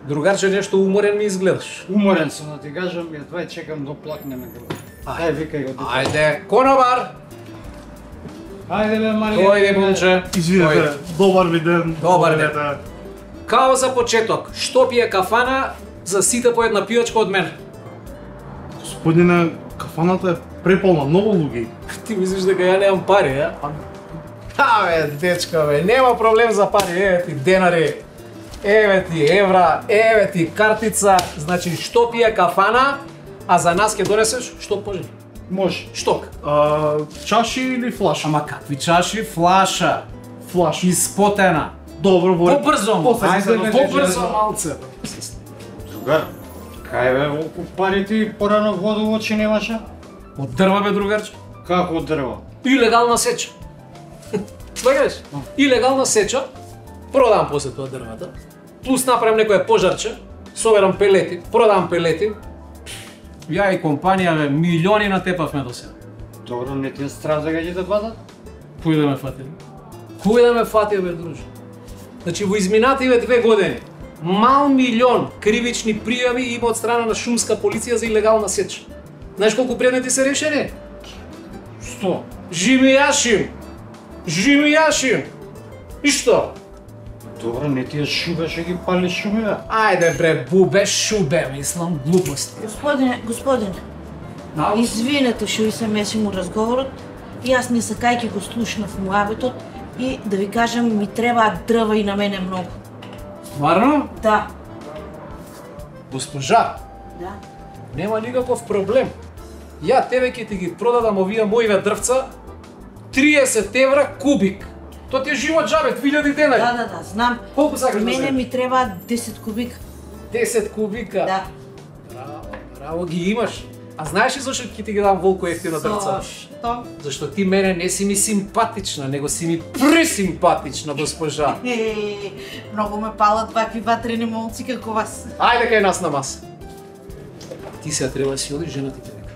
Другарче, нешто уморен ми изгледаш. Уморен сум, да ти кажам, едва чекам да плакнеме. Ај, викај го. Ајде, конобар! Ајде бе, Марија. Дојде, момче. Извинете, добар ви ден. Добар ден. Као за почеток, што пие кафана за сите по една пијачка од мен? Господине, кафаната е преполна, многу луѓе. Ти мислиш дека ја немам пари, ја? Бе, дечко, бе, нема проблем за пари, еве ти денари, еве ти евра, еве ти картица, значи што пие кафана, а за нас ќе донесеш што пожели. Може. Шток. Чаши или флаша? Ама какви чаши? Флаша. Флаша. Испотена. Добро, вој. Побрзо, Ајде, бе, побрзо бе, малце. Другар, кај бе, колку пари ти порано воду во очи немаше? Од дрва, бе, другарче. Како од дрво? Илегална сеча. Сваѓаш? Илегална сеча, продам после тоа дрвата, плюс направам некое пожарче, соберам пелети, продам пелети, ја и компанија, бе, милиони натепавме до сега. Добро, не ти е страх да ги да падат? Кој да ме фати? Кој да ме фати, бе, друже? Значи, во изминативе 2 години, мал милион кривични пријави има од страна на шумска полиција за илегална сеча. Знаеш колку предмети се решени? 100. Жимијашим! Жимијашим! И што? Добро, не ти е шубе, ќе ги пали шуме, бе? Ајде бре, бубе, шубе, мислам, глупости. Господине, извинете што ви се месим у разговорот. Јас не сакајќи го слушнав муабетот и да ви кажам, ми требаат дрва и на мене многу. Стварно? Да. Госпожа, Да. нема никаков проблем. Ја тебе ќе ти ги продадам овие моиве дрвца 30 евра кубик. Тоа ти е живот джабе, 2000 денари. Да, знам. Колку сакаш да Мене земеш? ми требаат 10 кубика. 10 кубика. Да. Браво, ги имаш. А знаеш ли зашто ќе ти ги дам волку ефтина дрвца? Зошто? Зашто ти мене не си ми симпатична, него си ми пресимпатична, госпожа. Многу ме палат вакви ватрени момци како вас. Ајде кај нас на маса. Ти сега треба да си одиш, жена ти те вика.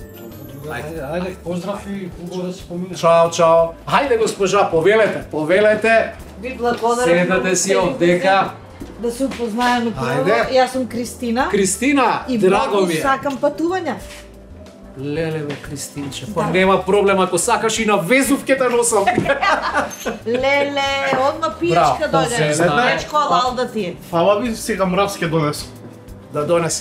Ајде, поздрав и хубаво да се поминеш. Чао, чао. Хајде госпожа, повелете. Ви благодарам. Седете си одека. Да се упознаеме прво. Ајде. Јас сум Кристина. Кристина, И драго многу ми е. сакам патувања. Леле бе, Кристинче, па Да. нема проблем, ако сакаш и на Везов ќе те носам. Леле, одма пијачка Браво, дојде. се знае. Пијачко алал да ти е. Фала ви, сега мраз ќе донесам. Да донесе.